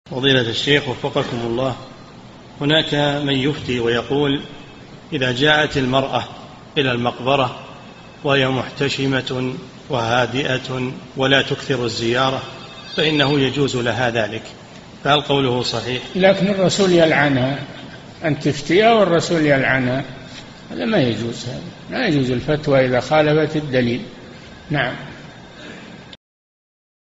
فضيلة الشيخ وفقكم الله، هناك من يفتي ويقول إذا جاءت المرأة إلى المقبرة وهي محتشمة وهادئة ولا تكثر الزيارة فإنه يجوز لها ذلك، فهل قوله صحيح؟ لكن الرسول يلعنها، أن تفتيها والرسول يلعنها، هذا ما يجوز، هذا لا يجوز الفتوى إذا خالفت الدليل. نعم.